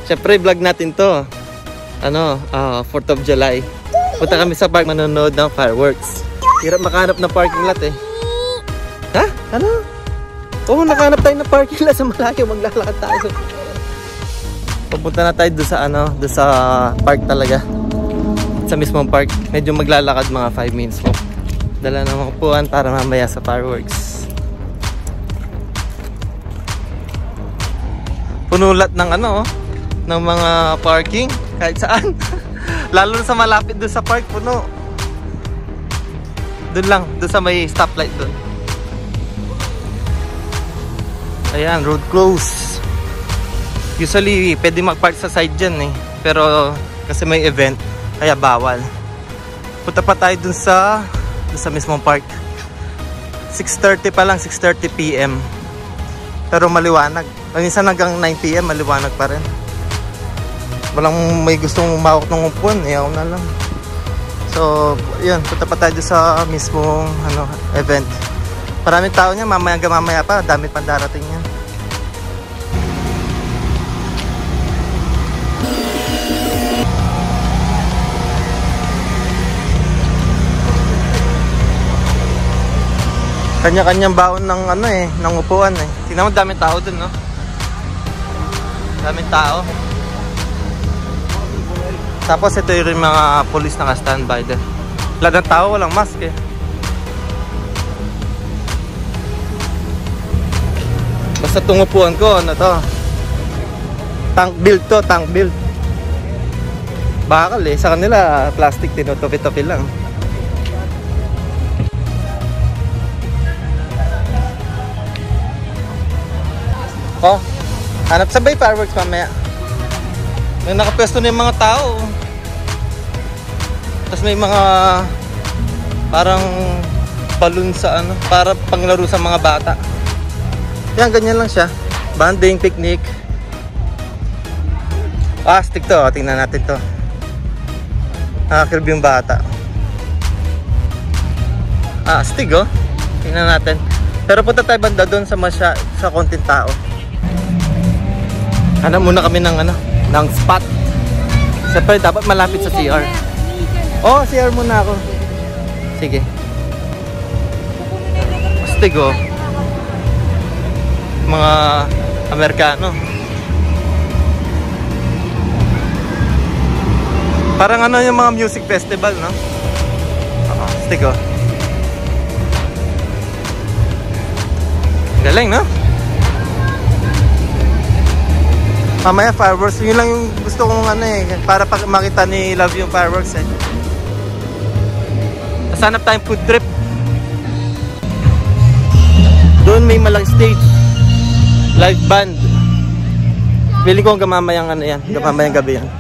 Syempre, vlog natin to. 4th of July. Punta kami sa park manonood ng fireworks. Hirap makahanap ng parking lot eh. Ha? Ano? Oo, nakahanap tayo ng parking lot sa malayo. Maglalakad tayo. Pupunta na tayo doon sa doon sa park talaga. Sa mismong park. Medyo maglalakad mga 5 minutes po. Dala ng mga upuan para mamaya sa fireworks. Punulat ng ng mga parking kahit saan. Lalo na sa malapit doon sa park, puno. Doon lang, doon sa may stoplight doon. Ayan, road close. Usually, pwede mag-park sa side dyan eh. Pero kasi may event, kaya bawal. Punta pa tayo doon sa mismong park. 6:30 pa lang, 6:30 PM. Pero maliwanag. Minsan hanggang 9 PM, maliwanag pa rin. Walang may gustong umawak ng upuan, ayaw na lang. So, yun, punta pa tayo sa mismong event. Maraming tao niya, mamaya pa, dami pang darating niya. Kanya-kanyang baon ng ng upuan eh. Tingnan mo, daming tao dun, no? Daming tao. Tapos ito yung mga police naka-standby din. Wala ng tao, walang mask eh. Basta tungupuan ko, to? Tank build to, tank build. Bakal eh, sa kanila plastic, tinutupi-tupi lang. Oh, hanap sabay fireworks mamaya. May nakapwesto na yung mga tao. Tapos may mga parang balloon sa para panglaro sa mga bata. Yan, ganyan lang siya. Banding, picnic. Stick to. Tingnan natin to. Nakakirb yung bata. Stick oh. Tingnan natin. Pero punta tayo banda doon sa konting tao. Hanap muna kami ng spot. Siyempre dapat malapit sa CR. Oh, CR muna ako. Sige. Astig oh. Mga Amerikano. Parang yung mga music festival, no? Astig oh. Galing, no? Mamaya fireworks, yun lang yung gusto kong para makita ni Love yung fireworks eh. Sanap tayong food trip. Doon may malaking stage. Live band. Bili ko hanggang mamayang mamayang gabi yan.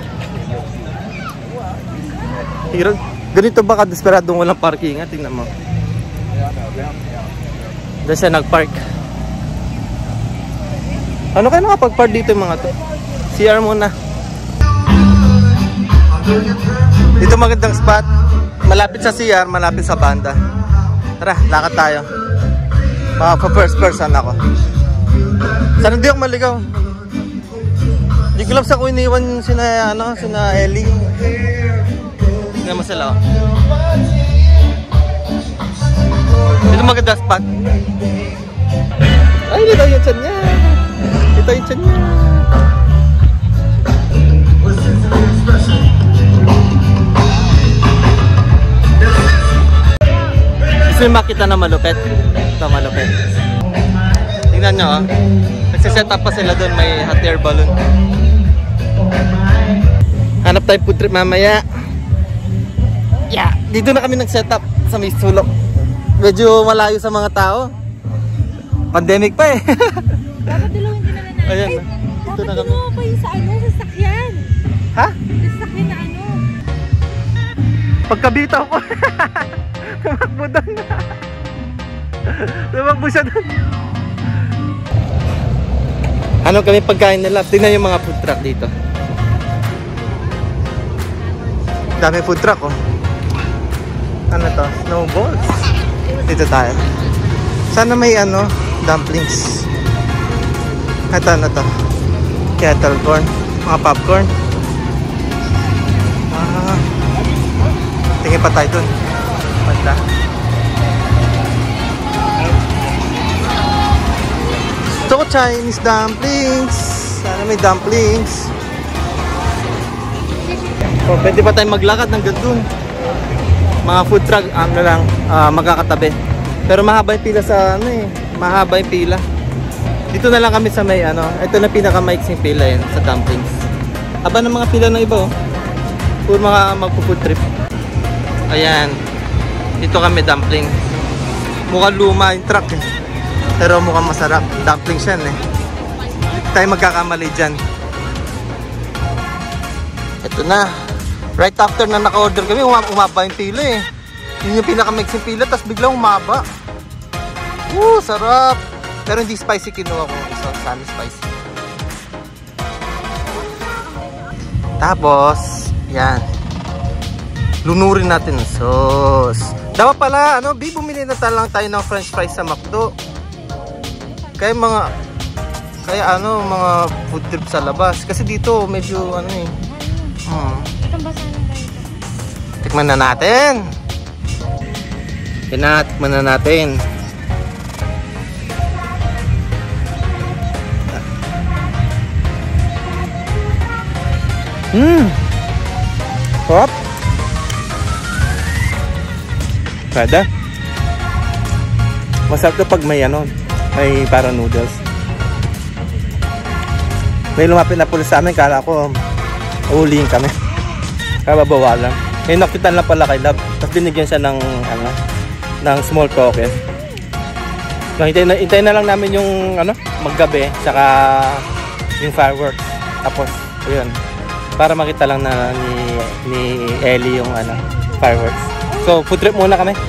Hirap. Ganito ba kadesperadong walang parking? Tingnan mo. Doon siya nag-park. Ano kayo nakapag-park dito yung mga to? CR muna. Dito magandang spot. Malapit sa CR, malapit sa banda. Tara, lakad tayo. First person ako. Sana di ako maligaw. Di ko lang sa ko iniwan sina Ellie. Tingnan mo sila. Dito magandang spot. Ay, dito yung chan niya. Ito yung chan niya. Gusto yung makita na malupet. Ito malupet. Tingnan nyo oh. Nagsiset up pa sila doon. May hot air balloon. Hanap tayo food trip mamaya. Yeah. Dito na kami nag-set up sa may sulok. Medyo malayo sa mga tao. Pandemic pa eh. Dapat dulawin din naman natin. Ayan. Dapat dulawa pa yung sa sasakyan. Ha? Sa sasakyan na Pagkabitaw ko. Tumakbo doon. Tumakbo siya doon. Ano kami pagkain nila? Tingnan yung mga food truck dito. Dami food truck oh. Ano to? Snowballs. Dito tayo. Sana may dumplings. Ito ano to? Kettle corn. Mga popcorn. Tingin pa tayo dun. Banda. Ito ko Chinese dumplings. Sana may dumplings. Oh, pwede pa tayo maglakad ng gandun. Mga food truck, magkakatabi. Pero mahaba yung pila sa mahaba yung pila. Dito na lang kami sa may ito na pinakamaiksing pila yan sa dumplings. Aba ng mga pila ng iba puro mga magpo-food trip. Ayan. Dito kami dumpling. Mukhang luma yung truck eh. Pero mukhang masarap. Dumplings yan eh. Tayo magkakamali dyan. Ito na. Right after na naka-order kami, umaba yung pila eh. Yun yung pinakamaiksing pila, tapos biglang umaba. Sarap! Pero hindi spicy kinuha ko. So, sana spicy. Tapos, yan. Lunurin natin ng sauce. Dapat pala, bumili na lang tayo ng french fries sa McDo. Kaya mga food trip sa labas. Kasi dito, medyo Tikman na natin. Tikman na natin. Sarap. Kada. Masarap to pag may may para noodles. May lumapit na pulis sa amin, kala ko uhulihin kami. Kababawalan. May nakitan lang pala kay Love. Tapos binigyan siya ng small token. So, hintayin na lang namin yung maggabi saka yung fireworks. Tapos ayun. Para makita lang na ni Ellie yung fireworks. So food trip muna kami.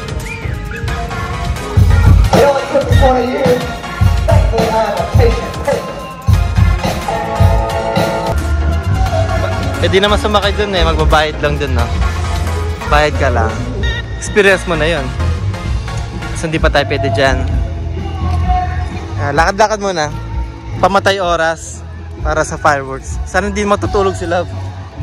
Pwede naman sumakay dun magbabayad lang dun bayad ka lang. Experience mo na yun. Kasi hindi pa tayo pwede dyan. Lakad-lakad muna. Pamatay oras para sa fireworks. Sana hindi matutulog si Love.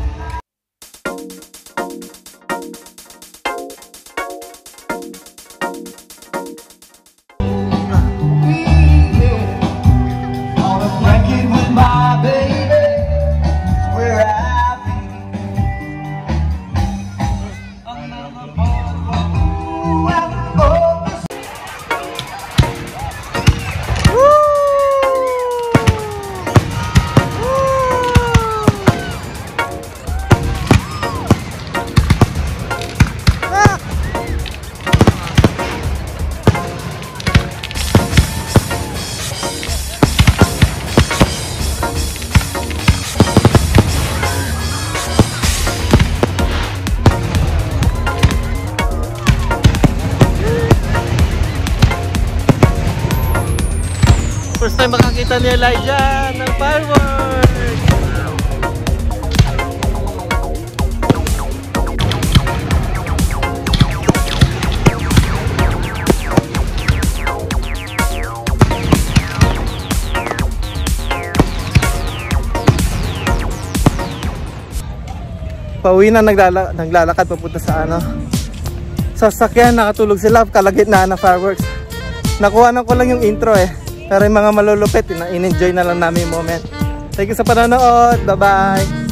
First time makakita ni Elijah ng fireworks! Pauwi na naglalakad papunta sa sasakyan, nakatulog si Love, kalagitnaan ng fireworks. Nakuha ko lang yung intro Pero yung mga malulupit, in-enjoy na lang namin yung moment. Thank you sa panonood. Bye-bye!